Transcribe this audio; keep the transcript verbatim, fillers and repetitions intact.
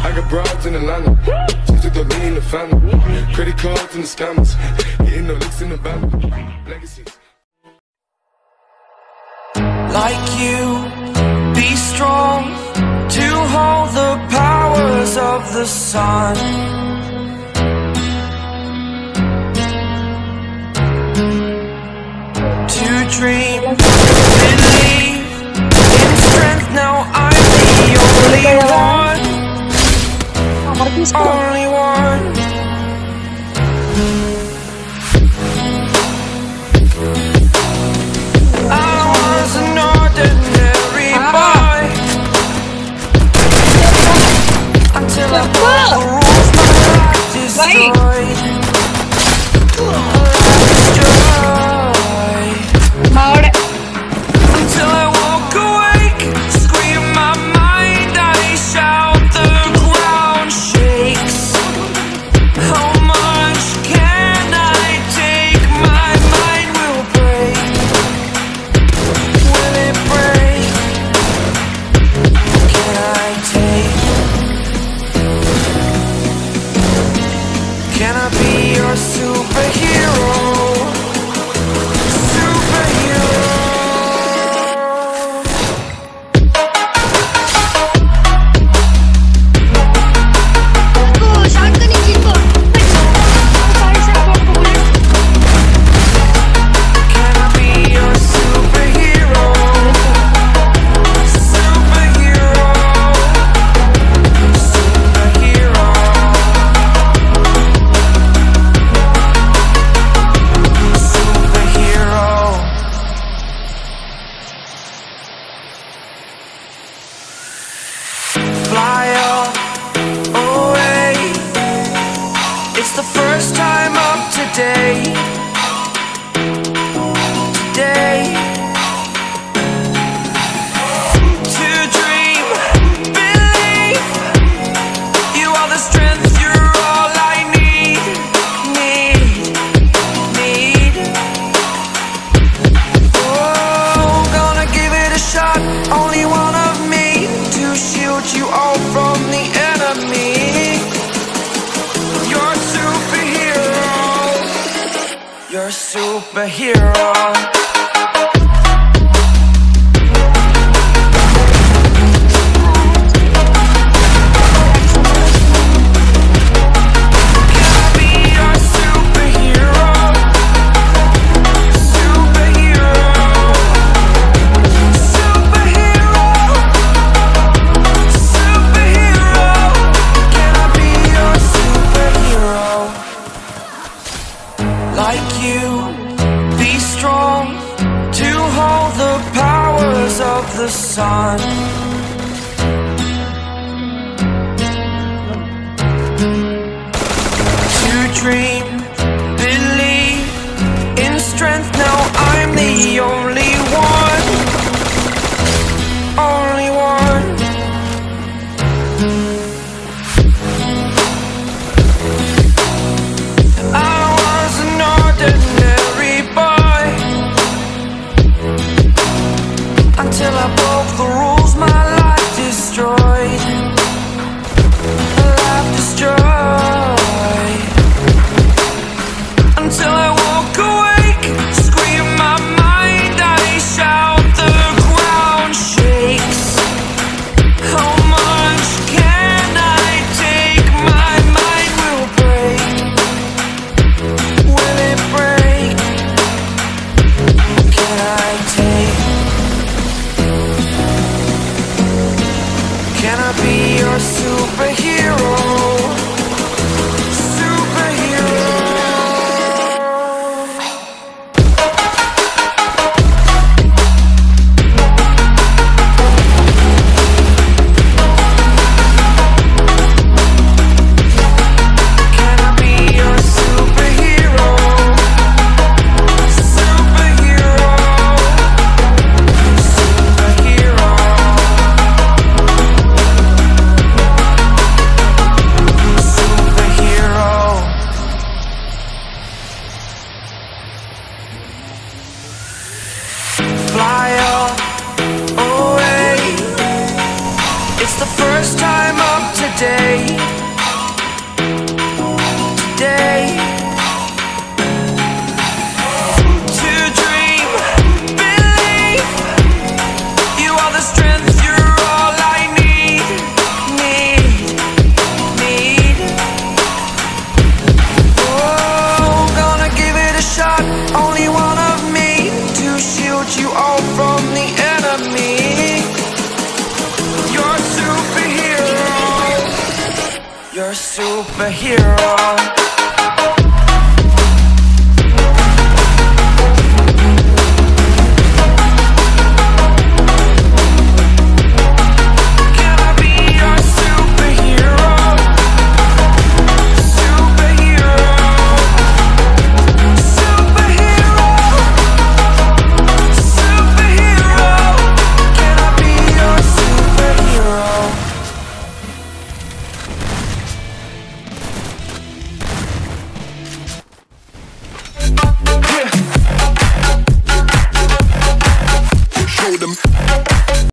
I got broads in Atlanta, she took the lean in the family. Credit cards and the scammers, hitting the licks in the van. Legacies. Like you, be strong to hold the powers of the sun. To dream, believe in strength. Now I'm the only one, only one. I was an ordinary boy until I broke the rules my life destroyed. Life destroyed. Until I woke awake, scream my mind, I shout, the ground shakes. How much can I take? My mind will break. Will it break? Can I take? Can I be your superhero? Fly up, away. It's the first time of today. Today. To dream, believe. You are the strength, you're all I need. Need, need. Oh, gonna give it a shot. Only one of me to shield you all from the enemy. You're a superhero. You're a superhero. Like you, be strong to hold the powers of the sun. To dream, believe in strength. Now I'm the only one, only one. Until I broke the rules, my life destroyed. Life destroyed. Until I woke awake, scream my mind, I shout, the ground shakes. How much can I take? My mind will break. Will it break? Can I take? Can I be your superhero? Superhero. Can I be your superhero? Superhero. Superhero. your superhero? Show them.